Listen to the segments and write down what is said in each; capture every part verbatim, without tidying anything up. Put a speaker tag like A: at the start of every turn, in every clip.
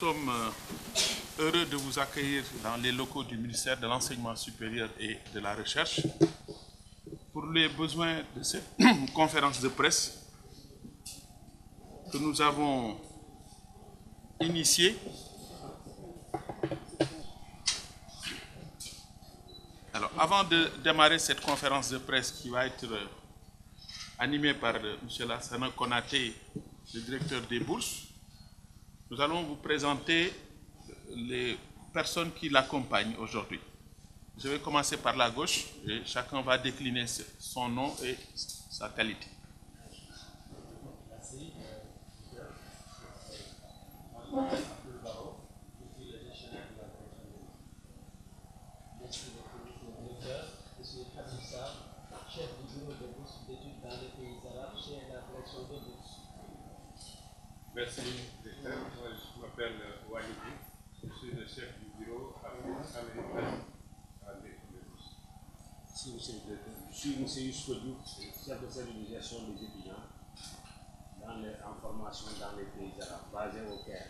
A: sommes heureux de vous accueillir dans les locaux du ministère de l'Enseignement supérieur et de la Recherche pour les besoins de cette conférence de presse que nous avons initiée. Alors, avant de démarrer cette conférence de presse qui va être animée par M. Lassana Konaté, le directeur des bourses, nous allons vous présenter les personnes qui l'accompagnent aujourd'hui. Je vais commencer par la gauche et chacun va décliner son nom et sa qualité.
B: Merci. Chef du bureau de bourse d'études dans les pays arabes chez la direction de bourse.
C: Merci, directeur. Moi, je m'appelle Walidi. Je suis le chef du bureau américain à l'école de bourse.
D: Merci, monsieur le directeur. Je suis M. Youssef Diouf, chef de stabilisation des étudiants dans les, en formation dans les pays arabes, basé au Caire.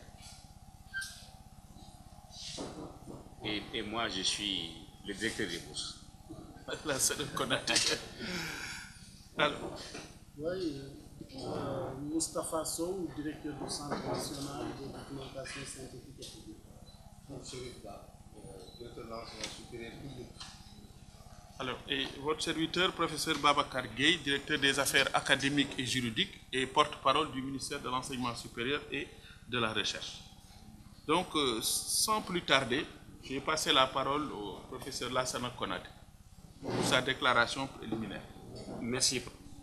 D: Et, et moi, je suis le directeur des bourses.
A: Là, c'est le Konaté. Alors.
E: Oui, euh, Moustapha Sow, directeur du Centre national de documentation scientifique et publique.
C: Directeur de l'enseignement supérieur public.
A: Alors, et votre serviteur, professeur Babacar Gueye, directeur des affaires académiques et juridiques et porte-parole du ministère de l'Enseignement supérieur et de la Recherche. Donc, euh, sans plus tarder, je vais passer la parole au professeur Lassana Konaté pour sa déclaration préliminaire.
D: Merci.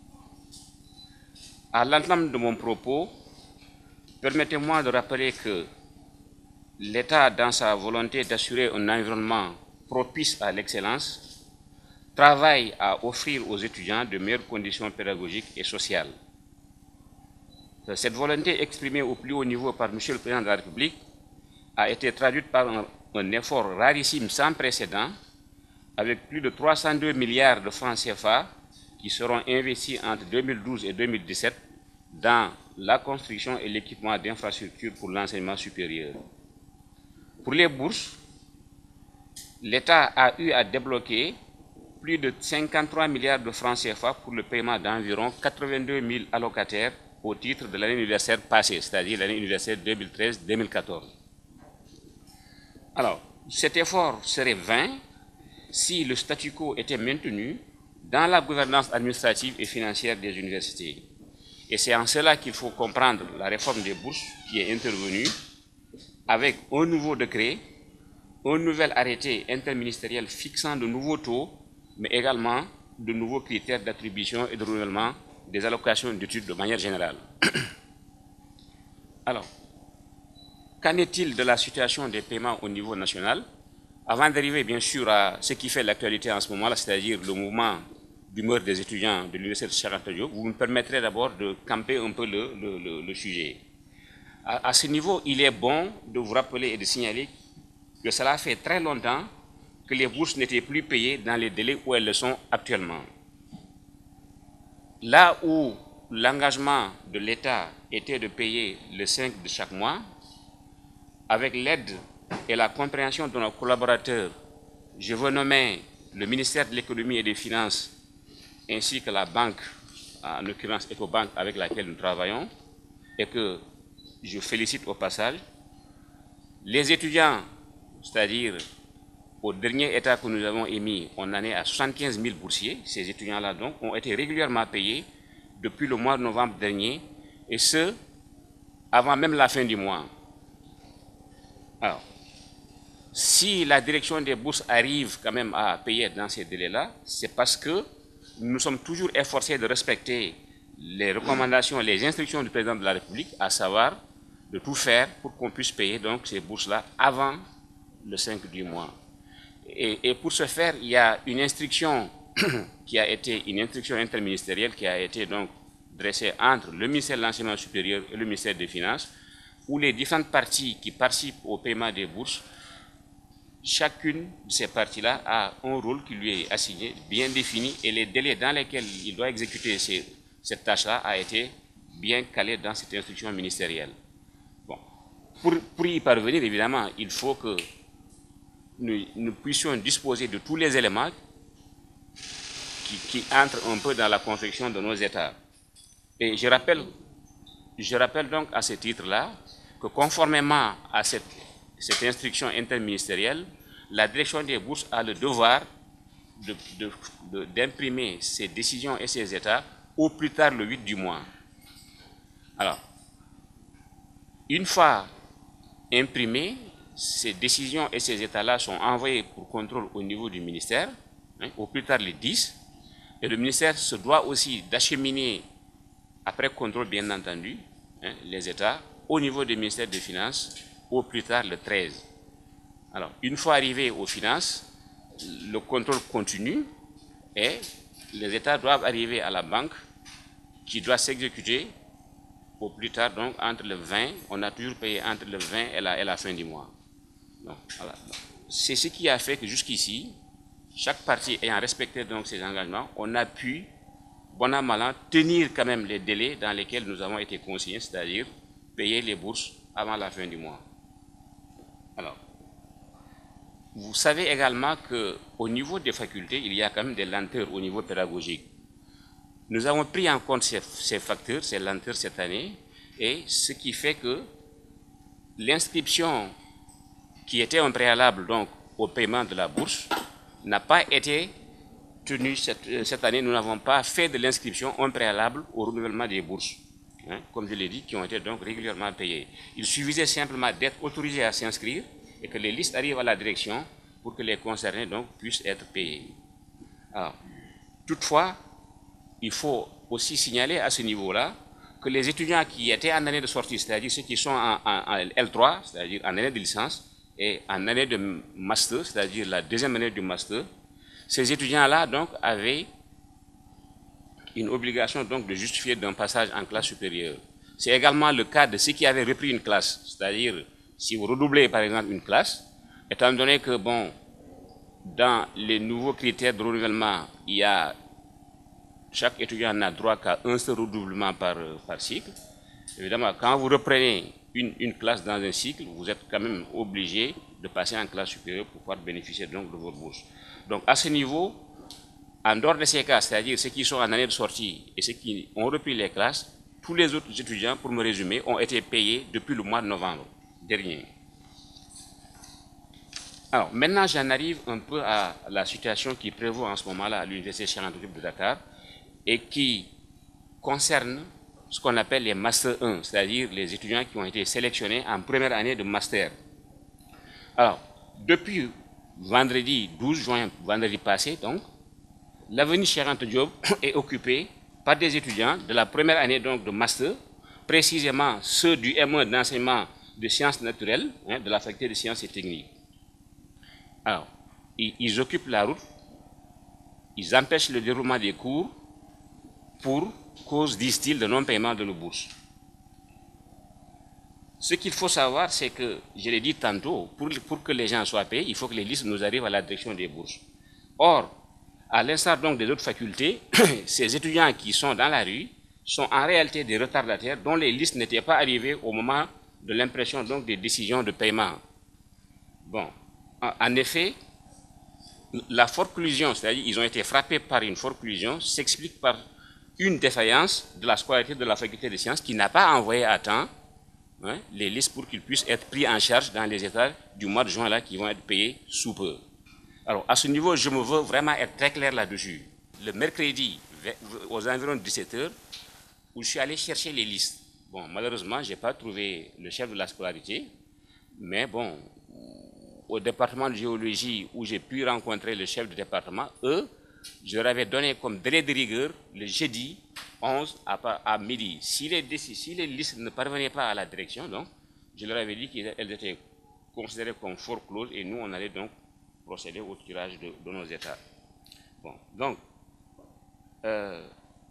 D: À l'entame de mon propos, permettez-moi de rappeler que l'État, dans sa volonté d'assurer un environnement propice à l'excellence, travaille à offrir aux étudiants de meilleures conditions pédagogiques et sociales. Cette volonté exprimée au plus haut niveau par M. le Président de la République a été traduite par un, un effort rarissime sans précédent avec plus de trois cent deux milliards de francs C F A qui seront investis entre deux mille douze et deux mille dix-sept dans la construction et l'équipement d'infrastructures pour l'enseignement supérieur. Pour les bourses, l'État a eu à débloquer plus de cinquante-trois milliards de francs C F A pour le paiement d'environ quatre-vingt-deux mille allocataires au titre de l'année universitaire passée, c'est-à-dire l'année universitaire deux mille treize deux mille quatorze. Alors, cet effort serait vain si le statu quo était maintenu dans la gouvernance administrative et financière des universités. Et c'est en cela qu'il faut comprendre la réforme des bourses qui est intervenue avec un nouveau décret, un nouvel arrêté interministériel fixant de nouveaux taux, mais également de nouveaux critères d'attribution et de renouvellement des allocations d'études de manière générale. Alors, qu'en est-il de la situation des paiements au niveau national? Avant d'arriver bien sûr à ce qui fait l'actualité en ce moment-là, c'est-à-dire le mouvement d'humeur des étudiants de l'université de Cheikh Anta Diop, vous me permettrez d'abord de camper un peu le, le, le, le sujet. À, à ce niveau, il est bon de vous rappeler et de signaler que cela fait très longtemps que les bourses n'étaient plus payées dans les délais où elles le sont actuellement. Là où l'engagement de l'État était de payer le cinq de chaque mois, avec l'aide et la compréhension de nos collaborateurs, je veux nommer le ministère de l'économie et des finances ainsi que la banque, en l'occurrence Ecobank avec laquelle nous travaillons, et que je félicite au passage. Les étudiants, c'est-à-dire au dernier état que nous avons émis, on en est à soixante-quinze mille boursiers. Ces étudiants-là donc ont été régulièrement payés depuis le mois de novembre dernier, et ce, avant même la fin du mois. Alors, si la direction des bourses arrive quand même à payer dans ces délais-là, c'est parce que nous sommes toujours efforcés de respecter les recommandations, les instructions du président de la République, à savoir de tout faire pour qu'on puisse payer donc ces bourses-là avant le cinq du mois. Et, et pour ce faire, il y a une instruction qui a été une instruction interministérielle qui a été donc dressée entre le ministère de l'Enseignement supérieur et le ministère des Finances, où les différentes parties qui participent au paiement des bourses, chacune de ces parties-là a un rôle qui lui est assigné, bien défini, et les délais dans lesquels il doit exécuter ces, cette tâche-là a été bien calé dans cette instruction ministérielle. Bon. pour, pour y parvenir, évidemment, il faut que nous, nous puissions disposer de tous les éléments qui, qui entrent un peu dans la confection de nos États. Et je rappelle, je rappelle donc à ce titre-là que conformément à cette, cette instruction interministérielle, la direction des bourses a le devoir d'imprimer ses décisions et ses états au plus tard le huit du mois. Alors, une fois imprimés, ces décisions et ces états-là sont envoyés pour contrôle au niveau du ministère, hein, au plus tard le dix, et le ministère se doit aussi d'acheminer, après contrôle bien entendu, hein, les états au niveau du ministère des Finances, au plus tard le treize. Alors, une fois arrivé aux finances, le contrôle continue et les états doivent arriver à la banque qui doit s'exécuter au plus tard, donc entre le vingt, on a toujours payé entre le vingt et la, et la fin du mois. Voilà. C'est ce qui a fait que jusqu'ici, chaque partie ayant respecté donc ses engagements, on a pu, bon an mal an, tenir quand même les délais dans lesquels nous avons été consignés, c'est-à-dire payer les bourses avant la fin du mois. Alors, vous savez également qu'au niveau des facultés, il y a quand même des lenteurs au niveau pédagogique. Nous avons pris en compte ces, ces facteurs, ces lenteurs cette année, et ce qui fait que l'inscription qui était un préalable donc, au paiement de la bourse n'a pas été tenue cette, cette année. Nous n'avons pas fait de l'inscription un préalable au renouvellement des bourses, hein, comme je l'ai dit, qui ont été donc régulièrement payées. Il suffisait simplement d'être autorisé à s'inscrire et que les listes arrivent à la direction pour que les concernés donc, puissent être payés. Alors, toutefois, il faut aussi signaler à ce niveau-là que les étudiants qui étaient en année de sortie, c'est-à-dire ceux qui sont en, en, en L trois, c'est-à-dire en année de licence, et en année de master, c'est-à-dire la deuxième année du master, ces étudiants-là donc avaient une obligation donc de justifier d'un passage en classe supérieure. C'est également le cas de ceux qui avaient repris une classe, c'est-à-dire si vous redoublez par exemple une classe, étant donné que bon, dans les nouveaux critères de renouvellement, il y a chaque étudiant n'a droit qu'à un seul redoublement par, par cycle. Évidemment, quand vous reprenez une, une classe dans un cycle, vous êtes quand même obligé de passer en classe supérieure pour pouvoir bénéficier donc de votre bourse. Donc à ce niveau, en dehors de ces cas, c'est-à-dire ceux qui sont en année de sortie et ceux qui ont repris les classes, tous les autres étudiants, pour me résumer, ont été payés depuis le mois de novembre dernier. Alors maintenant, j'en arrive un peu à la situation qui prévaut en ce moment-là à l'Université Cheikh Anta Diop de Dakar, et qui concerne ce qu'on appelle les Master un, c'est-à-dire les étudiants qui ont été sélectionnés en première année de Master. Alors, depuis vendredi douze juin, vendredi passé, donc, l'avenue Cheikh Anta Diop est occupée par des étudiants de la première année donc, de Master, précisément ceux du M un d'enseignement de sciences naturelles, hein, de la faculté de sciences et techniques. Alors, ils, ils occupent la route, ils empêchent le déroulement des cours, pour cause, disent-ils, de non-paiement de nos bourses. Ce qu'il faut savoir, c'est que, je l'ai dit tantôt, pour, pour que les gens soient payés, il faut que les listes nous arrivent à la direction des bourses. Or, à l'instar donc des autres facultés, ces étudiants qui sont dans la rue sont en réalité des retardataires dont les listes n'étaient pas arrivées au moment de l'impression donc des décisions de paiement. Bon, en effet, la forclusion, c'est-à-dire ils ont été frappés par une forclusion, s'explique par une défaillance de la scolarité de la faculté de sciences qui n'a pas envoyé à temps hein, les listes pour qu'ils puissent être pris en charge dans les états du mois de juin là qui vont être payés sous peu. Alors à ce niveau, je me veux vraiment être très clair là-dessus. Le mercredi, aux environs de dix-sept heures, où je suis allé chercher les listes. Bon, malheureusement, je n'ai pas trouvé le chef de la scolarité, mais bon, au département de géologie où j'ai pu rencontrer le chef du département, eux, je leur avais donné comme délai de rigueur le jeudi onze à, à midi. Si les, si les listes ne parvenaient pas à la direction, donc, je leur avais dit qu'elles étaient considérées comme fort closes et nous, on allait donc procéder au tirage de, de nos états. Bon, donc, euh,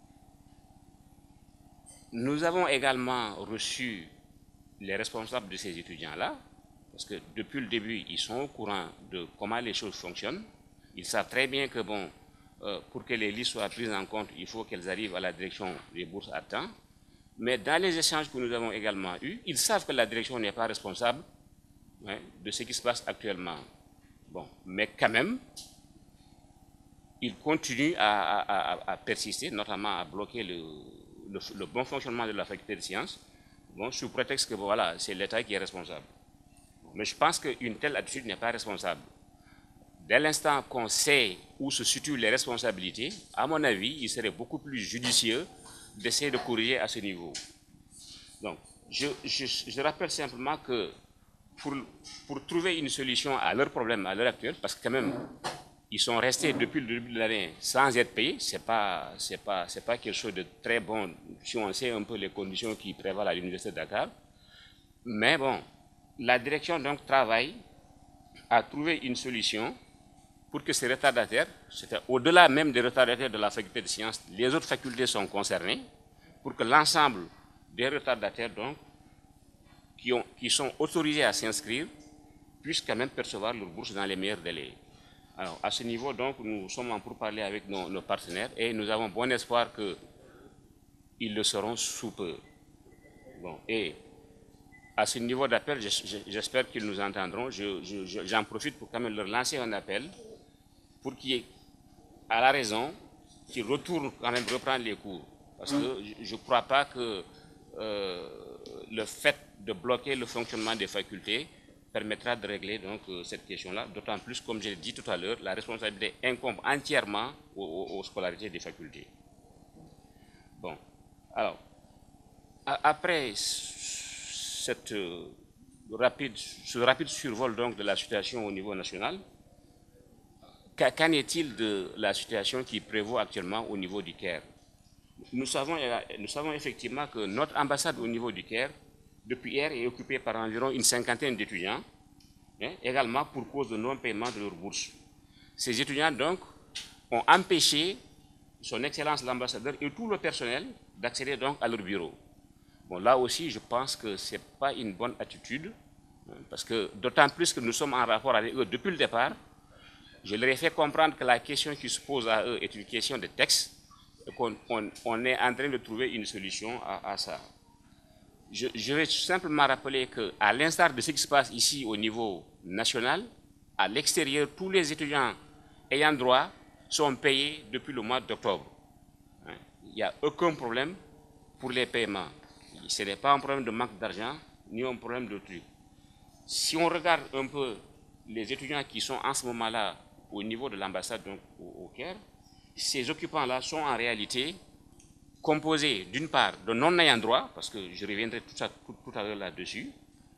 D: nous avons également reçu les responsables de ces étudiants-là, parce que depuis le début, ils sont au courant de comment les choses fonctionnent. Ils savent très bien que, bon, euh, pour que les listes soient prises en compte, il faut qu'elles arrivent à la direction des bourses à temps. Mais dans les échanges que nous avons également eus, ils savent que la direction n'est pas responsable, hein, de ce qui se passe actuellement. Bon, mais quand même, ils continuent à, à, à persister, notamment à bloquer le, le, le bon fonctionnement de la faculté de sciences, bon, sous prétexte que voilà, c'est l'État qui est responsable. Mais je pense qu'une telle attitude n'est pas responsable. Dès l'instant qu'on sait où se situent les responsabilités, à mon avis, il serait beaucoup plus judicieux d'essayer de corriger à ce niveau. Donc, je, je, je rappelle simplement que pour, pour trouver une solution à leurs problèmes à l'heure actuelle, parce que quand même, ils sont restés depuis le début de l'année sans être payés, ce n'est pas, c'est pas, c'est pas quelque chose de très bon, si on sait un peu les conditions qui prévalent à l'Université de Dakar. Mais bon, la direction donc travaille à trouver une solution pour que ces retardataires, c'était au-delà même des retardataires de la faculté de sciences, les autres facultés sont concernées, pour que l'ensemble des retardataires donc, qui, ont, qui sont autorisés à s'inscrire puissent quand même percevoir leur bourse dans les meilleurs délais. Alors, à ce niveau, donc, nous sommes en pourparlers avec nos, nos partenaires et nous avons bon espoir qu'ils le seront sous peu. Bon, et à ce niveau d'appel, j'espère qu'ils nous entendront. J'en je, je, profite pour quand même leur lancer un appel pour qu'ils aient à la raison, qu'ils retournent quand même reprendre les cours. Parce que je ne crois pas que euh, le fait de bloquer le fonctionnement des facultés permettra de régler donc euh, cette question-là, d'autant plus, comme je l'ai dit tout à l'heure, la responsabilité incombe entièrement aux, aux, aux scolarités des facultés. Bon, alors, a, après cette, euh, rapide, ce rapide survol donc de la situation au niveau national, qu'en est-il de la situation qui prévaut actuellement au niveau du Caire? Nous savons, nous savons effectivement que notre ambassade au niveau du Caire, depuis hier, est occupée par environ une cinquantaine d'étudiants, hein, également pour cause de non-paiement de leur bourse. Ces étudiants, donc, ont empêché son Excellence l'ambassadeur et tout le personnel d'accéder donc à leur bureau. Bon, là aussi, je pense que ce n'est pas une bonne attitude, hein, parce que d'autant plus que nous sommes en rapport avec eux depuis le départ. Je leur ai fait comprendre que la question qui se pose à eux est une question de texte, et qu'on on, on est en train de trouver une solution à, à ça. Je, je vais simplement rappeler qu'à l'instar de ce qui se passe ici au niveau national, à l'extérieur, tous les étudiants ayant droit sont payés depuis le mois d'octobre. Il n'y a aucun problème pour les paiements. Ce n'est pas un problème de manque d'argent, ni un problème de truc. Si on regarde un peu les étudiants qui sont en ce moment-là au niveau de l'ambassade au, au Caire, ces occupants-là sont en réalité composés d'une part de non-ayant droit, parce que je reviendrai tout, ça, tout, tout à l'heure là-dessus.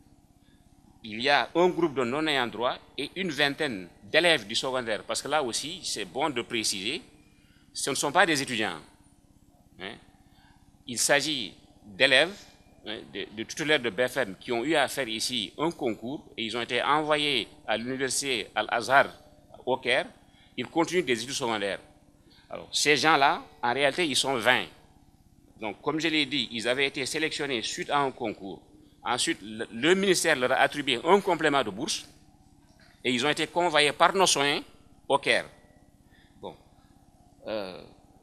D: Il y a un groupe de non-ayant droit et une vingtaine d'élèves du secondaire, parce que là aussi, c'est bon de préciser, ce ne sont pas des étudiants. Hein. Il s'agit d'élèves, hein, de, de titulaires de B F M qui ont eu à faire ici un concours et ils ont été envoyés à l'université Al-Azhar au Caire. Ils continuent des études secondaires. Alors, ces gens-là, en réalité, ils sont vingt. Donc, comme je l'ai dit, ils avaient été sélectionnés suite à un concours. Ensuite, le, le ministère leur a attribué un complément de bourse et ils ont été convoyés par nos soins au Caire. Bon. Euh,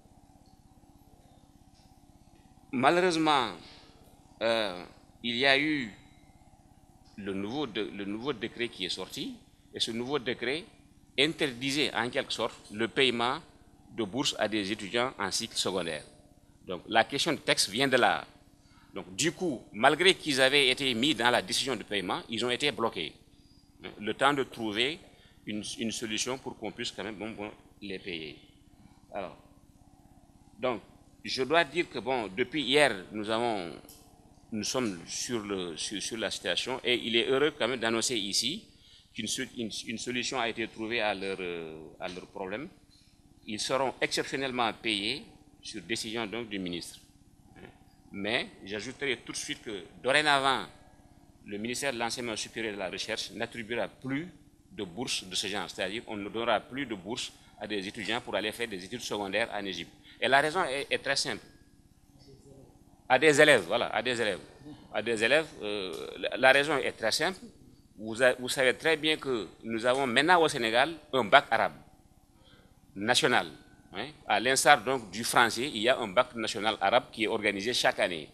D: malheureusement, euh, il y a eu le nouveau, de, le nouveau décret qui est sorti et ce nouveau décret interdisait en quelque sorte le paiement de bourse à des étudiants en cycle secondaire. Donc la question de texte vient de là. Donc du coup, malgré qu'ils avaient été mis dans la décision de paiement, ils ont été bloqués. Le temps de trouver une, une solution pour qu'on puisse quand même bon, bon, les payer. Alors, donc, je dois dire que bon, depuis hier, nous avons, nous sommes sur, le, sur, sur la situation et il est heureux quand même d'annoncer ici qu'une une, une solution a été trouvée à leur, à leur problème. Ils seront exceptionnellement payés sur décision donc du ministre. Mais j'ajouterai tout de suite que dorénavant, le ministère de l'Enseignement supérieur et de la Recherche n'attribuera plus de bourses de ce genre. C'est-à-dire qu'on ne donnera plus de bourses à des étudiants pour aller faire des études secondaires en Égypte. Et la raison est, est très simple. À des élèves, voilà, à des élèves. À des élèves, euh, la, la raison est très simple. Vous, a, vous savez très bien que nous avons maintenant au Sénégal un bac arabe national. Hein. À l'instar donc du français, il y a un bac national arabe qui est organisé chaque année.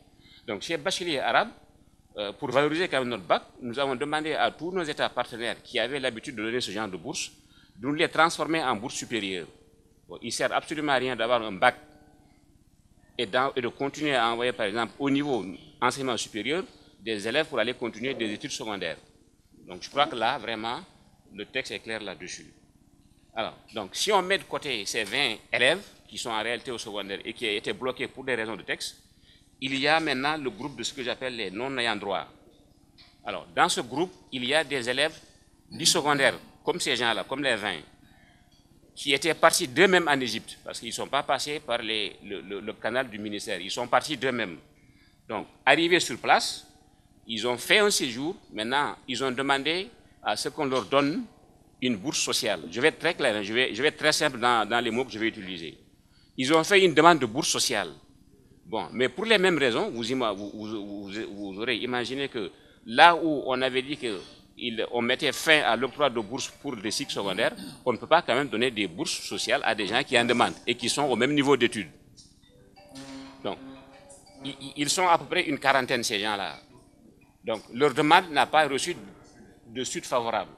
D: Donc chez bachelier arabe, euh, pour valoriser quand même notre bac, nous avons demandé à tous nos États partenaires qui avaient l'habitude de donner ce genre de bourse, de nous les transformer en bourse supérieure. Bon, il ne sert absolument à rien d'avoir un bac et, dans, et de continuer à envoyer par exemple au niveau enseignement supérieur des élèves pour aller continuer des études secondaires. Donc je crois que là, vraiment, le texte est clair là-dessus. Alors, donc si on met de côté ces vingt élèves qui sont en réalité au secondaire et qui ont été bloqués pour des raisons de texte, il y a maintenant le groupe de ce que j'appelle les non-ayants droit. Alors, dans ce groupe, il y a des élèves du secondaire, comme ces gens-là, comme les vingt, qui étaient partis d'eux-mêmes en Égypte, parce qu'ils ne sont pas passés par les, le, le, le canal du ministère, ils sont partis d'eux-mêmes. Donc, arrivés sur place, ils ont fait un séjour, maintenant, ils ont demandé à ce qu'on leur donne une bourse sociale. Je vais être très clair, je vais, je vais être très simple dans, dans les mots que je vais utiliser. Ils ont fait une demande de bourse sociale. Bon, mais pour les mêmes raisons, vous, vous, vous, vous aurez imaginé que là où on avait dit qu'on mettait fin à l'octroi de bourses pour les cycles secondaires, on ne peut pas quand même donner des bourses sociales à des gens qui en demandent et qui sont au même niveau d'études. Donc, ils sont à peu près une quarantaine, ces gens-là. Donc, leur demande n'a pas reçu de suite favorable.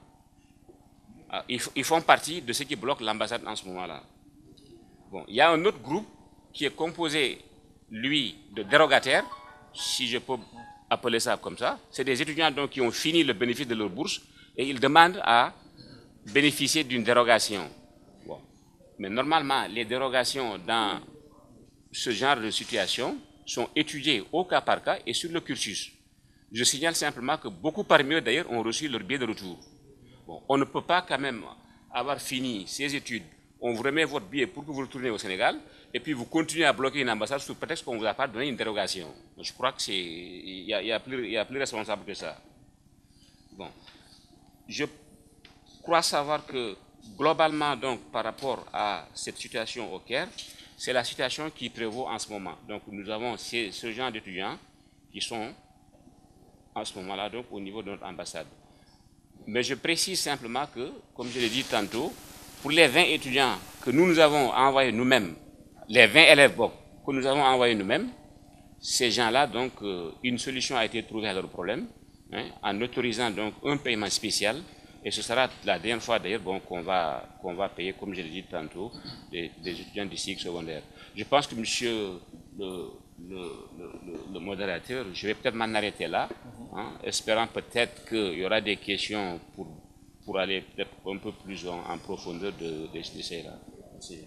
D: Ils font partie de ceux qui bloquent l'ambassade en ce moment-là. Bon, il y a un autre groupe qui est composé, lui, de dérogataires, si je peux appeler ça comme ça. C'est des étudiants donc, qui ont fini le bénéfice de leur bourse et ils demandent à bénéficier d'une dérogation. Bon. Mais normalement, les dérogations dans ce genre de situation sont étudiées au cas par cas et sur le cursus. Je signale simplement que beaucoup parmi eux, d'ailleurs, ont reçu leur billet de retour. Bon, on ne peut pas quand même avoir fini ces études, on vous remet votre billet pour que vous retourniez au Sénégal, et puis vous continuez à bloquer une ambassade sous prétexte qu'on ne vous a pas donné une dérogation. Donc, je crois qu'il y, y, y a plus responsable que ça. Bon. Je crois savoir que globalement, donc, par rapport à cette situation au Caire, c'est la situation qui prévaut en ce moment. Donc nous avons ces, ce genre d'étudiants qui sont en ce moment-là donc au niveau de notre ambassade. Mais je précise simplement que, comme je l'ai dit tantôt, pour les vingt étudiants que nous, nous avons envoyés nous-mêmes, les vingt élèves bon, que nous avons envoyés nous-mêmes, ces gens-là, donc, euh, une solution a été trouvée à leur problème, hein, en autorisant donc un paiement spécial, et ce sera la dernière fois d'ailleurs bon, qu'on va, qu'on va payer, comme je l'ai dit tantôt, des, des étudiants du cycle secondaire. Je pense que monsieur le, le, le, le modérateur, je vais peut-être m'en arrêter là, hein, espérant peut-être qu'il y aura des questions pour, pour aller peut-être un peu plus en, en profondeur de, de, de cela. Merci.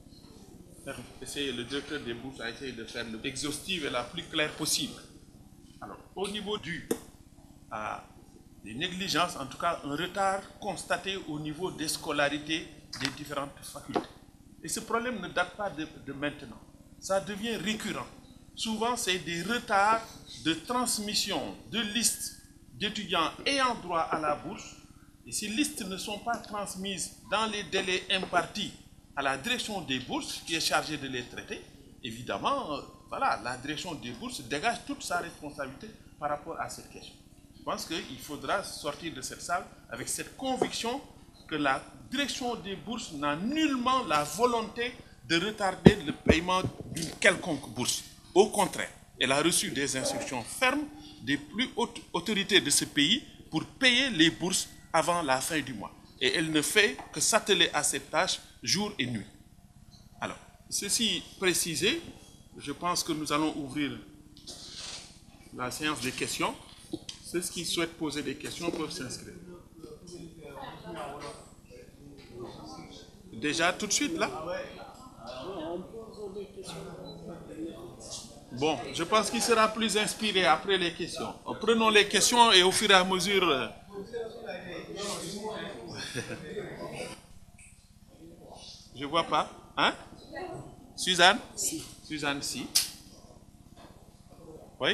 A: Le directeur des bourses a essayé de faire l'exhaustive et la plus claire possible. Alors, au niveau du à des négligences, en tout cas un retard constaté au niveau des scolarités des différentes facultés. Et ce problème ne date pas de, de maintenant. Ça devient récurrent. Souvent, c'est des retards de transmission de listes d'étudiants ayant droit à la bourse. Et ces listes ne sont pas transmises dans les délais impartis à la direction des bourses qui est chargée de les traiter. Évidemment, euh, voilà, la direction des bourses dégage toute sa responsabilité par rapport à cette question. Je pense qu'il faudra sortir de cette salle avec cette conviction que la direction des bourses n'a nullement la volonté de retarder le paiement d'une quelconque bourse. Au contraire, elle a reçu des instructions fermes des plus hautes autorités de ce pays pour payer les bourses avant la fin du mois. Et elle ne fait que s'atteler à cette tâche jour et nuit. Alors, ceci précisé, je pense que nous allons ouvrir la séance des questions. Ceux qui souhaitent poser des questions peuvent s'inscrire. Déjà, tout de suite, là? Bon, je pense qu'il sera plus inspiré après les questions. Prenons les questions et au fur et à mesure... Je ne vois pas. Hein? Suzanne? Si. Suzanne, si. Oui?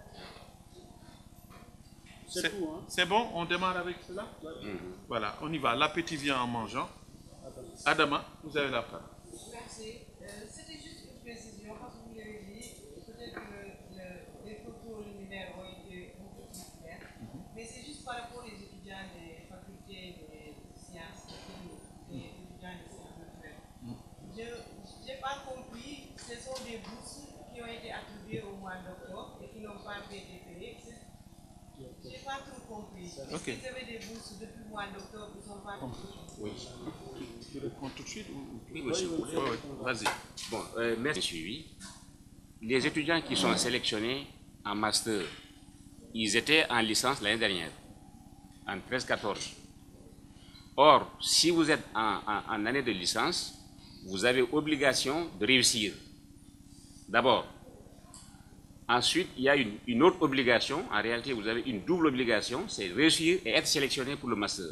A: C'est hein? Bon, on démarre avec cela? Mm-hmm. Voilà, on y va. L'appétit vient en mangeant. Adama, vous avez la parole.
F: Merci. Euh, C'était juste une précision, parce que vous l'avez dit, peut-être que le, le, les photos liminaires ont été un peu plus clairs, mm-hmm. mais c'est juste par rapport aux étudiants des facultés des sciences et des étudiants des sciences naturelles. Mm-hmm. Je n'ai pas compris, ce sont des bourses qui ont été attribuées au mois d'octobre et qui n'ont pas été payés. Je n'ai pas trop compris.
A: Ok.
F: Ils avaient des bourses depuis le mois d'octobre, ils ne sont pas payés.
D: Oui.
A: Tu réponds tout de suite ou...
D: Oui, monsieur.
A: Oui, oui, oui. Vas-y.
D: Bon, euh, merci. Suivi. Les étudiants qui sont sélectionnés en master, ils étaient en licence l'année dernière, en treize quatorze. Or, si vous êtes en, en, en année de licence, vous avez obligation de réussir. D'abord. Ensuite, il y a une, une autre obligation. En réalité, vous avez une double obligation, c'est réussir et être sélectionné pour le master.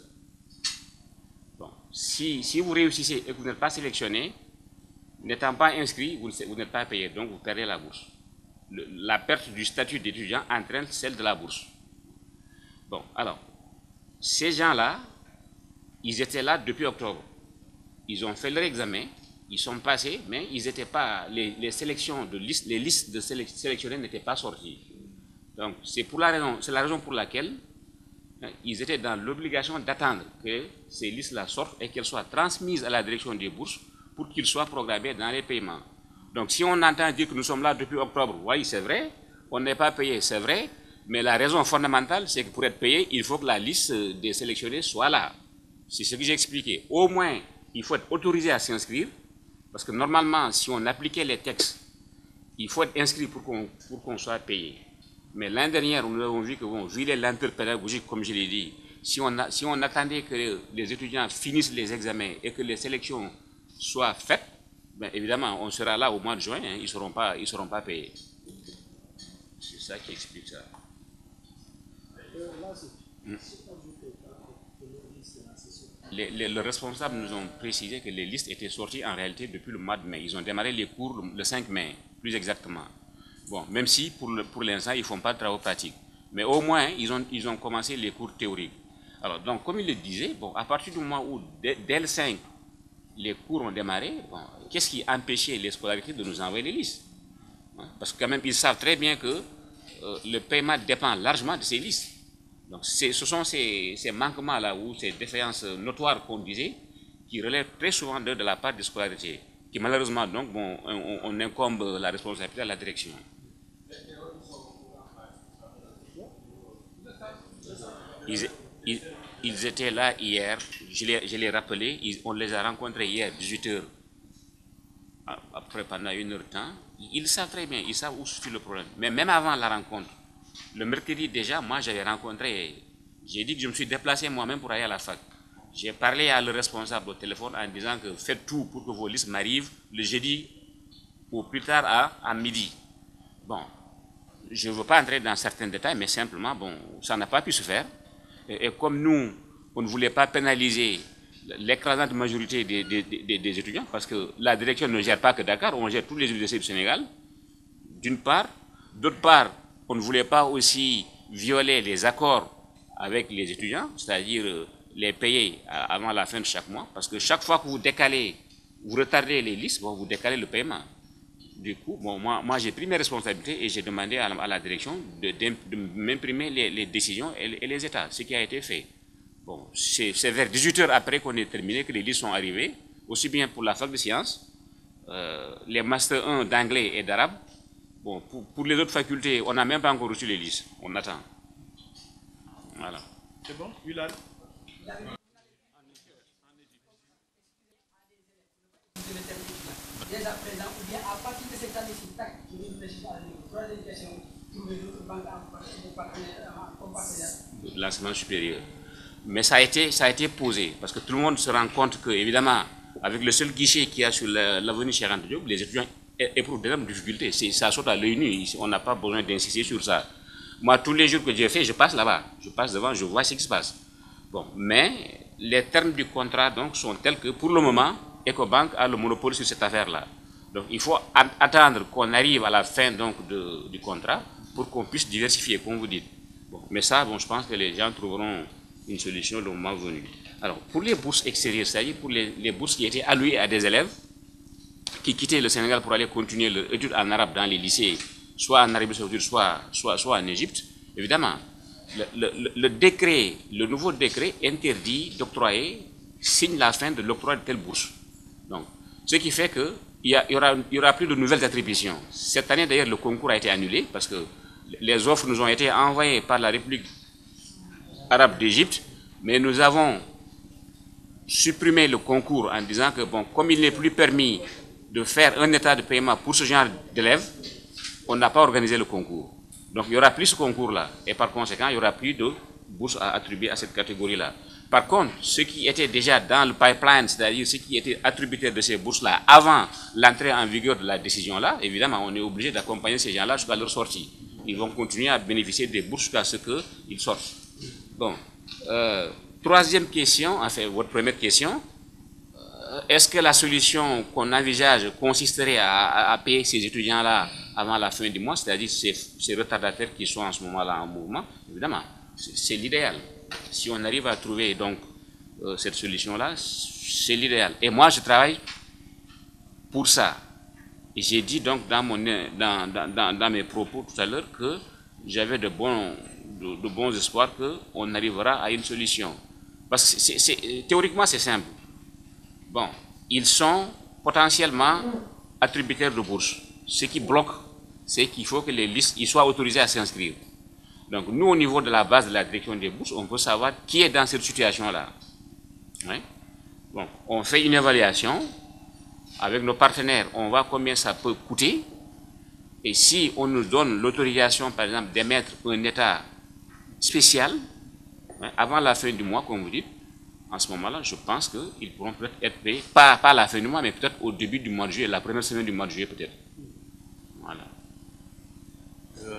D: Bon, si, si vous réussissez et que vous n'êtes pas sélectionné, n'étant pas inscrit, vous, vous n'êtes pas payé, donc vous perdez la bourse. Le, la perte du statut d'étudiant entraîne celle de la bourse. Bon, alors, ces gens-là, ils étaient là depuis octobre. Ils ont fait leur examen, ils sont passés, mais ils étaient pas, les, les sélections de liste, les listes de sélec, sélectionnés n'étaient pas sorties. Donc, c'est pour la raison, c'est la raison pour laquelle hein, ils étaient dans l'obligation d'attendre que ces listes-là sortent et qu'elles soient transmises à la direction des bourses pour qu'ils soient programmés dans les paiements. Donc, si on entend dire que nous sommes là depuis octobre, oui, c'est vrai, on n'est pas payé, c'est vrai, mais la raison fondamentale, c'est que pour être payé, il faut que la liste des sélectionnés soit là. C'est ce que j'ai expliqué. Au moins, il faut être autorisé à s'inscrire, parce que normalement, si on appliquait les textes, il faut être inscrit pour qu'on pour qu'on soit payé. Mais l'année dernière, nous avons vu que, bon, vu les lenteurs pédagogiques, comme je l'ai dit, si on, a, si on attendait que les étudiants finissent les examens et que les sélections soient faites, ben évidemment, on sera là au mois de juin, hein, ils ne seront pas, ils seront pas payés. C'est ça qui explique ça.
E: Euh, là, c'est
D: Hmm.
E: c'est pas du tout que le liste est assez sûr.
D: Les, les, les responsables nous ont précisé que les listes étaient sorties en réalité depuis le mois de mai. Ils ont démarré les cours le, le cinq mai, plus exactement. Bon, même si pour l'instant, pour ils ne font pas de travaux pratiques. Mais au moins, ils ont, ils ont commencé les cours théoriques. Alors, donc, comme il le disait, bon, à partir du mois où, dès, dès le cinq, les cours ont démarré, bon, qu'est-ce qui empêchait les scolarités de nous envoyer les listes? Parce que quand même, ils savent très bien que euh, le paiement dépend largement de ces listes. Donc, ce sont ces, ces manquements-là ou ces défaillances notoires qu'on disait qui relèvent très souvent de, de la part des scolarités, qui malheureusement, donc, bon, on, on incombe la responsabilité à la direction. Ils, ils, ils étaient là hier, je l'ai rappelé, ils, on les a rencontrés hier, dix-huit heures, après pendant une heure de temps. Ils savent très bien, ils savent où se situe le problème. Mais même avant la rencontre, le mercredi déjà, moi j'avais rencontré, j'ai dit que je me suis déplacé moi-même pour aller à la fac. J'ai parlé à le responsable au téléphone en disant que faites tout pour que vos listes m'arrivent le jeudi ou plus tard à, à midi. Bon, je ne veux pas entrer dans certains détails, mais simplement, bon, ça n'a pas pu se faire. Et, et comme nous, on ne voulait pas pénaliser l'écrasante majorité des, des, des, des étudiants, parce que la direction ne gère pas que Dakar, on gère toutes les universités du Sénégal, d'une part. D'autre part, on ne voulait pas aussi violer les accords avec les étudiants, c'est-à-dire les payer avant la fin de chaque mois, parce que chaque fois que vous décalez, vous retardez les listes, bon, vous décalez le paiement. Du coup, bon, moi, moi j'ai pris mes responsabilités et j'ai demandé à la, à la direction de, de, de m'imprimer les, les décisions et, et les états, ce qui a été fait. Bon, c'est vers dix-huit heures après qu'on ait terminé que les listes sont arrivées, aussi bien pour la fac de sciences, euh, les masters un d'anglais et d'arabe. Bon, pour, pour les autres facultés, on n'a même pas encore reçu les listes, on attend. Voilà.
A: C'est bon, Wilal?
G: Dès à présent, ou bien à partir de cette année-ci, je vais réfléchir à la troisième question, trouver d'autres banques en partenaire.
D: L'enseignement supérieur. Mais ça a, été, ça a été posé, parce que tout le monde se rend compte que, évidemment, avec le seul guichet qu'il y a sur l'avenue Cheikh Anta Diop, les étudiants éprouvent d'énormes difficultés. Ça saute à l'œil nu, on n'a pas besoin d'insister sur ça. Moi, tous les jours que j'ai fait, je passe là-bas, je passe devant, je vois ce qui se passe. Bon, mais les termes du contrat donc, sont tels que, pour le moment, Ecobank a le monopole sur cette affaire-là. Donc, il faut attendre qu'on arrive à la fin donc, de, du contrat pour qu'on puisse diversifier, comme vous dites. Bon, mais ça, bon, je pense que les gens trouveront une solution le moment venu. Alors, pour les bourses extérieures, c'est-à-dire pour les, les bourses qui étaient allouées à des élèves qui quittaient le Sénégal pour aller continuer leur étude en arabe dans les lycées, soit en Arabie Saoudite, soit, soit, soit en Égypte, évidemment, le, le, le décret, le nouveau décret interdit d'octroyer, signe la fin de l'octroi de telle bourse. Donc, ce qui fait qu'il y, y, aura, y aura plus de nouvelles attributions. Cette année, d'ailleurs, le concours a été annulé parce que les offres nous ont été envoyées par la République arabe d'Égypte, mais nous avons supprimé le concours en disant que, bon, comme il n'est plus permis de faire un état de paiement pour ce genre d'élèves, on n'a pas organisé le concours. Donc il n'y aura plus ce concours-là, et par conséquent, il n'y aura plus de bourses à attribuer à cette catégorie-là. Par contre, ceux qui étaient déjà dans le pipeline, c'est-à-dire ceux qui étaient attributaires de ces bourses-là avant l'entrée en vigueur de la décision-là, évidemment, on est obligé d'accompagner ces gens-là jusqu'à leur sortie. Ils vont continuer à bénéficier des bourses jusqu'à ce qu'ils sortent. Bon. Euh, troisième question, enfin, votre première question, euh, est-ce que la solution qu'on envisage consisterait à, à, à payer ces étudiants-là avant la fin du mois, c'est-à-dire ces, ces retardataires qui sont en ce moment-là en mouvement? Évidemment, c'est l'idéal. Si on arrive à trouver donc euh, cette solution-là, c'est l'idéal. Et moi, je travaille pour ça. Et j'ai dit donc dans, mon, dans, dans, dans mes propos tout à l'heure que j'avais de bons, de, de bons espoirs qu'on arrivera à une solution. Parce que c'est, c'est, théoriquement, c'est simple. Bon, ils sont potentiellement attributaires de bourse. Ce qui bloque, c'est qu'il faut que les listes ils soient autorisés à s'inscrire. Donc, nous, au niveau de la base de la direction des bourses, on peut savoir qui est dans cette situation-là. Oui. Donc, on fait une évaluation. Avec nos partenaires, on voit combien ça peut coûter. Et si on nous donne l'autorisation, par exemple, d'émettre un état spécial, hein, avant la fin du mois, comme vous dites, en ce moment-là, je pense qu'ils pourront peut-être être payés, pas, pas à la fin du mois, mais peut-être au début du mois de juillet, la première semaine du mois de juillet, peut-être. Voilà. Euh,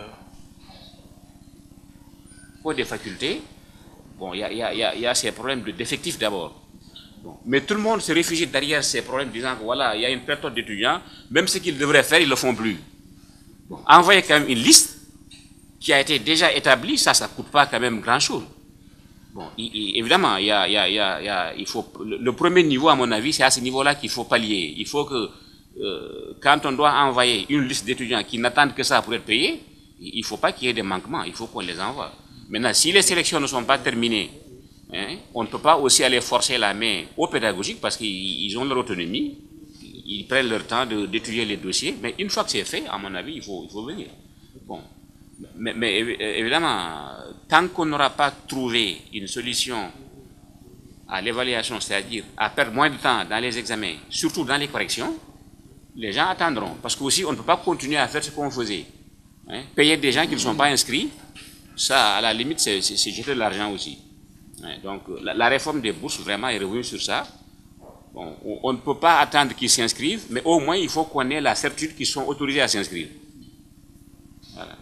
D: pour des facultés, bon, il y a, y a, y a, y a ces problèmes d'effectifs d'abord. Bon. Mais tout le monde se réfugie derrière ces problèmes, disant que voilà, il y a une pléthore d'étudiants, même ce qu'ils devraient faire, ils ne le font plus. Bon. Envoyer quand même une liste qui a été déjà établie, ça, ça ne coûte pas quand même grand-chose. Bon, il, il, évidemment, il, y a, il, y a, il, y a, il, y a, il faut, le, le premier niveau, à mon avis, c'est à ce niveau-là qu'il faut pallier. Il faut que, euh, quand on doit envoyer une liste d'étudiants qui n'attendent que ça pour être payés, il ne faut pas qu'il y ait des manquements, il faut qu'on les envoie. Maintenant, si les sélections ne sont pas terminées, hein, on ne peut pas aussi aller forcer la main aux pédagogiques parce qu'ils ont leur autonomie, ils prennent leur temps d'étudier les dossiers, mais une fois que c'est fait, à mon avis, il faut, il faut venir. Bon. Mais, mais évidemment, tant qu'on n'aura pas trouvé une solution à l'évaluation, c'est-à-dire à perdre moins de temps dans les examens, surtout dans les corrections, les gens attendront. Parce qu'aussi, on ne peut pas continuer à faire ce qu'on faisait. Hein. Payer des gens qui ne sont pas inscrits, ça, à la limite, c'est jeter de l'argent aussi. Hein. Donc, la, la réforme des bourses, vraiment, est revenue sur ça. Bon, on, on ne peut pas attendre qu'ils s'inscrivent, mais au moins, il faut qu'on ait la certitude qu'ils sont autorisés à s'inscrire. Voilà.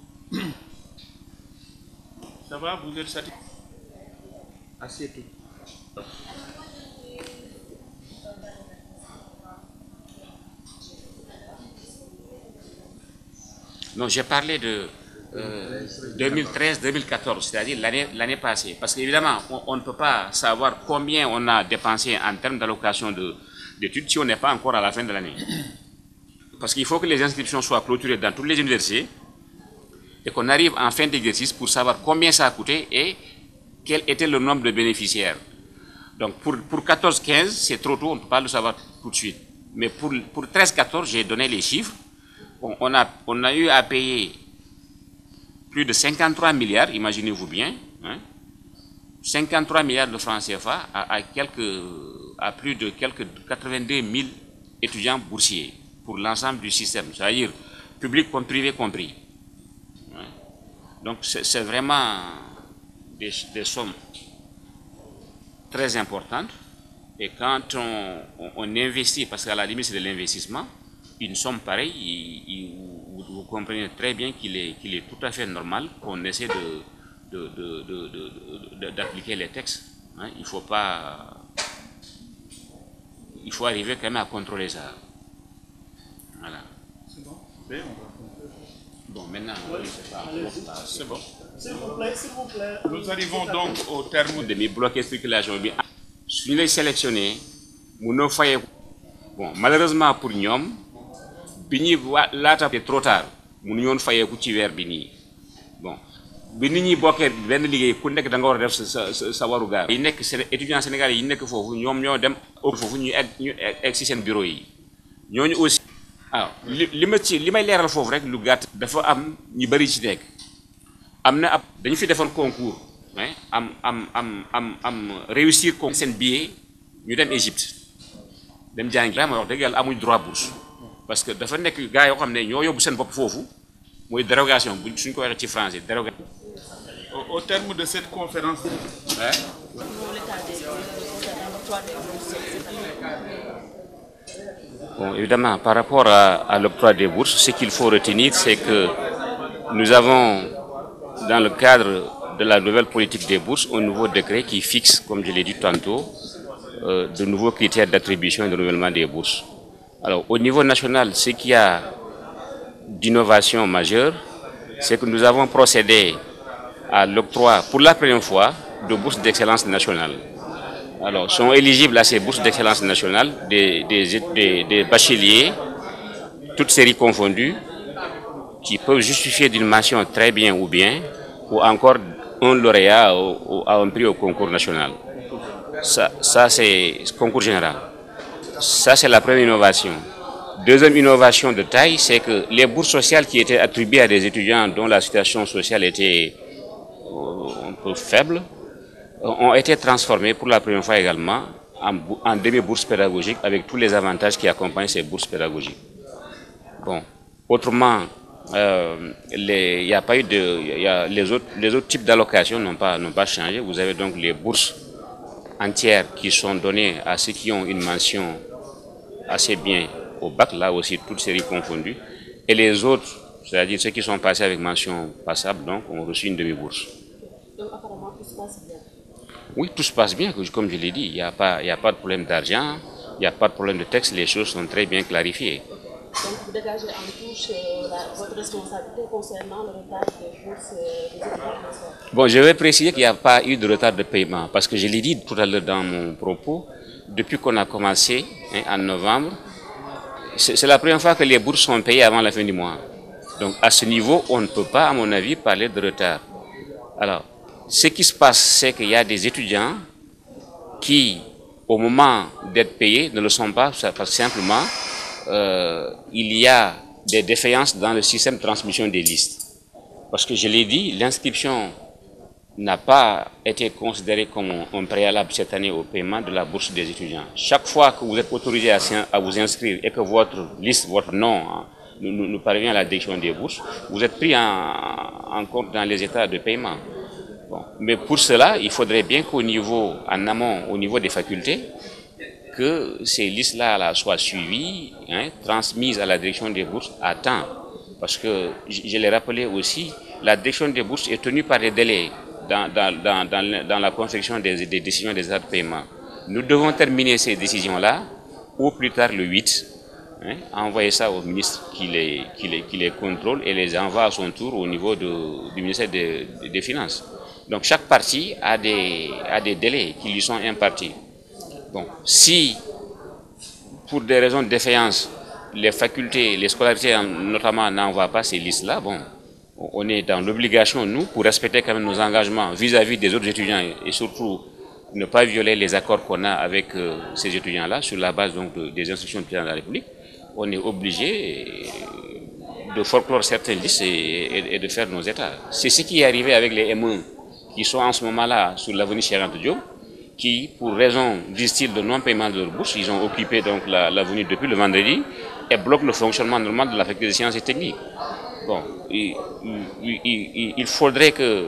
A: Ça va, vous êtes satisfait? Assez tout.
D: Non, j'ai parlé de euh, deux mille treize deux mille quatorze, c'est-à-dire l'année passée. Parce qu'évidemment, on, on ne peut pas savoir combien on a dépensé en termes d'allocation d'études si on n'est pas encore à la fin de l'année. Parce qu'il faut que les inscriptions soient clôturées dans toutes les universités et qu'on arrive en fin d'exercice pour savoir combien ça a coûté et quel était le nombre de bénéficiaires. Donc pour, pour quatorze quinze, c'est trop tôt, on ne peut pas le savoir tout de suite. Mais pour, pour treize quatorze, j'ai donné les chiffres. On, on, a, on a eu à payer plus de cinquante-trois milliards, imaginez-vous bien, hein, cinquante-trois milliards de francs C F A à, à, quelques, à plus de quelques quatre-vingt-deux mille étudiants boursiers pour l'ensemble du système, c'est-à-dire public comme privé compris. Donc c'est vraiment des, des sommes très importantes et quand on, on, on investit, parce qu'à la limite c'est de l'investissement, une somme pareille, il, il, vous, vous comprenez très bien qu'il est, qu'il est tout à fait normal qu'on essaie de, de, de, de, de, de, d'appliquer les textes. Hein. Il faut pas, il faut arriver quand même à contrôler ça. Voilà.
A: C'est bon? Oui, on va.
D: Bon, maintenant,
A: c'est bon.
E: S'il vous plaît, s'il vous plaît.
A: Nous arrivons donc au terme
D: de mes blocs circulation. Si nous les sélectionnons, nous ne faisons bon, malheureusement pour nous, c'est trop tard. Nous ne faisons pas de verre. Bon, si nous avons fait des choses, nous avons fait savoir aux gars. Les étudiants sénégalais, ils ne font pas de bureau. Nous aussi. Alors, li ma ci li may leeral foofu rek lu gàtt dafa am ñu bëri ci nekk am na ab dañu fi defoon concours am am am am am réussir ko seen billet ñu dem Égypte dem jàngi vraiment wax dëgg yàlla amuñ droit bourse parce que dafa nekk gars yoo xam ne ñoo yóbbu seen bopp foofu mooy dérogation bu suñ ko waxee ci français dérogation.
A: Au, au terme de cette conférence.
D: Ouais. Bon, évidemment, par rapport à, à l'octroi des bourses, ce qu'il faut retenir, c'est que nous avons, dans le cadre de la nouvelle politique des bourses, un nouveau décret qui fixe, comme je l'ai dit tantôt, euh, de nouveaux critères d'attribution et de renouvellement des bourses. Alors, au niveau national, ce qu'il y a d'innovation majeure, c'est que nous avons procédé à l'octroi, pour la première fois, de bourses d'excellence nationale. Alors, sont éligibles à ces bourses d'excellence nationale des, des, des, des bacheliers, toutes séries confondues, qui peuvent justifier d'une mention très bien ou bien, ou encore un lauréat à un prix au concours national. Ça, ça c'est concours général. Ça, c'est la première innovation. Deuxième innovation de taille, c'est que les bourses sociales qui étaient attribuées à des étudiants dont la situation sociale était un peu faible, ont été transformées pour la première fois également en, en demi-bourses pédagogiques avec tous les avantages qui accompagnent ces bourses pédagogiques. Bon, autrement, euh, les, y a pas eu de, y a les, autres, les autres types d'allocations n'ont pas, n'ont pas changé. Vous avez donc les bourses entières qui sont données à ceux qui ont une mention assez bien au bac, là aussi toutes séries confondues, et les autres, c'est-à-dire ceux qui sont passés avec mention passable, donc ont reçu une demi-bourse.
H: Donc apparemment tout se passe bien.
D: Oui, tout se passe bien, comme je l'ai dit. Il n'y a pas, il n'y a pas de problème d'argent, il n'y a pas de problème de texte, les choses sont très bien clarifiées.
H: Donc vous dégagez en touche euh, la, votre responsabilité concernant le retard des bourses euh, des étudiants.
D: Bon, je vais préciser qu'il n'y a pas eu de retard de paiement, parce que je l'ai dit tout à l'heure dans mon propos, depuis qu'on a commencé hein, en novembre, c'est la première fois que les bourses sont payées avant la fin du mois. Donc à ce niveau, on ne peut pas, à mon avis, parler de retard. Alors, ce qui se passe, c'est qu'il y a des étudiants qui, au moment d'être payés, ne le sont pas, parce que simplement, euh, il y a des défaillances dans le système de transmission des listes. Parce que je l'ai dit, l'inscription n'a pas été considérée comme un préalable cette année au paiement de la bourse des étudiants. Chaque fois que vous êtes autorisé à, à vous inscrire et que votre liste, votre nom hein, nous, nous parvient à la direction des bourses, vous êtes pris en, en compte dans les états de paiement. Bon. Mais pour cela, il faudrait bien qu'au niveau, en amont, au niveau des facultés, que ces listes-là là, soient suivies, hein, transmises à la direction des bourses à temps. Parce que, je l'ai rappelé aussi, la direction des bourses est tenue par des délais dans, dans, dans, dans, dans la confection des, des décisions des états de paiement. Nous devons terminer ces décisions-là, au plus tard le huit, hein, envoyer ça au ministre qui les, qui, les, qui les contrôle et les envoie à son tour au niveau de, du ministère des, des Finances. Donc chaque partie a des, a des délais qui lui sont impartis. Bon, si, pour des raisons de défaillance, les facultés, les scolarités notamment n'envoient pas ces listes-là, bon, on est dans l'obligation, nous, pour respecter quand même nos engagements vis-à-vis des autres étudiants et surtout ne pas violer les accords qu'on a avec euh, ces étudiants-là sur la base donc de, des instructions du président de la République, on est obligé de folklore certaines listes et, et, et de faire nos états. C'est ce qui est arrivé avec les M un qui sont en ce moment-là sur l'avenue Cheikh Anta Diop, qui, pour raison, disent-ils, de non-paiement de leur bourse, ils ont occupé donc l'avenue la depuis le vendredi et bloquent le fonctionnement normal de la faculté des sciences et techniques. Bon, il, il, il, il faudrait que,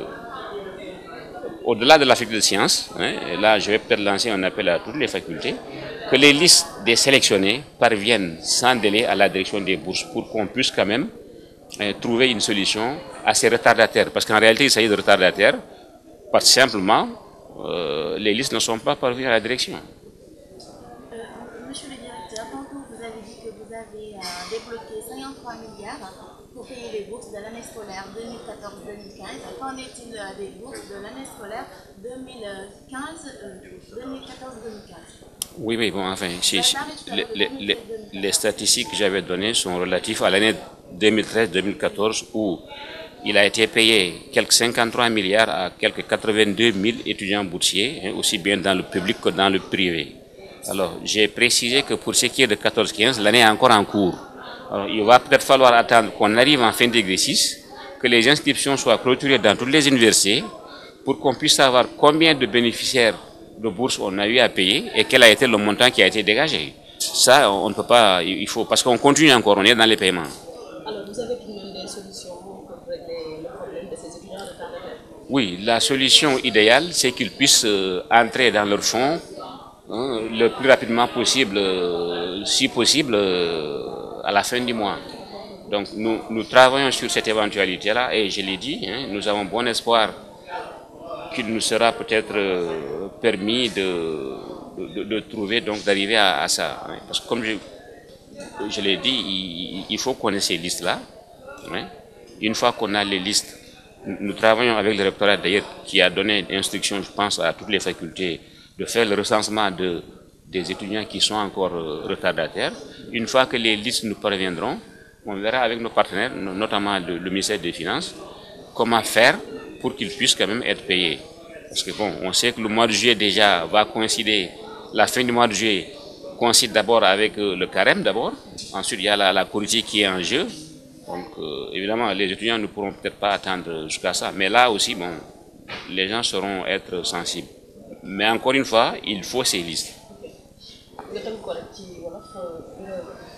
D: au-delà de la faculté des sciences, hein, et là je vais peut-être lancer un appel à toutes les facultés, que les listes des sélectionnés parviennent sans délai à la direction des bourses pour qu'on puisse quand même hein, trouver une solution à ces retardataires. Parce qu'en réalité, il s'agit de retardataires, parce que simplement, euh, les listes ne sont pas parvenues à la direction.
I: Euh, monsieur le directeur, tantôt vous avez dit que vous avez euh, débloqué cinquante-trois milliards pour payer les bourses de l'année scolaire deux mille quatorze deux mille quinze. Qu'en est-il des bourses de l'année scolaire deux mille quatorze deux mille quinze?
D: Oui, oui, bon, enfin, si, si, les, les, les, les statistiques que j'avais données sont relatives à l'année deux mille treize deux mille quatorze où il a été payé quelques cinquante-trois milliards à quelques quatre-vingt-deux mille étudiants boursiers, hein, aussi bien dans le public que dans le privé. Alors, j'ai précisé que pour ce qui est de quatorze quinze, l'année est encore en cours. Alors, il va peut-être falloir attendre qu'on arrive en fin d'exercice, que les inscriptions soient clôturées dans toutes les universités pour qu'on puisse savoir combien de bénéficiaires de bourse on a eu à payer et quel a été le montant qui a été dégagé. Ça, on ne peut pas, il faut, parce qu'on continue encore, on est dans les paiements.
H: Alors, vous avez tout de même des solutions pour régler le problème de ces étudiants de temps de temps?
D: Oui, la solution idéale, c'est qu'ils puissent euh, entrer dans leur fonds hein, le plus rapidement possible, euh, si possible, euh, à la fin du mois. Donc, nous, nous travaillons sur cette éventualité-là et je l'ai dit, hein, nous avons bon espoir qu'il nous sera peut-être euh, permis de, de, de trouver, donc d'arriver à, à ça. Hein. Parce que comme je, je l'ai dit, il, il faut qu'on ait ces listes-là. Hein. Une fois qu'on a les listes, nous travaillons avec le rectorat d'ailleurs qui a donné instruction, je pense, à toutes les facultés de faire le recensement de, des étudiants qui sont encore euh, retardataires. Une fois que les listes nous parviendront, on verra avec nos partenaires, notamment le, le ministère des Finances, comment faire pour qu'ils puissent quand même être payés. Parce que bon, on sait que le mois de juillet déjà va coïncider, la fin du mois de juillet coïncide d'abord avec euh, le carême d'abord, ensuite il y a la, la politique qui est en jeu. Donc, euh, évidemment, les étudiants ne pourront peut-être pas attendre jusqu'à ça. Mais là aussi, bon, les gens sauront être sensibles. Mais encore une fois, il faut ces listes.
H: nga tënk ko rek ci wolof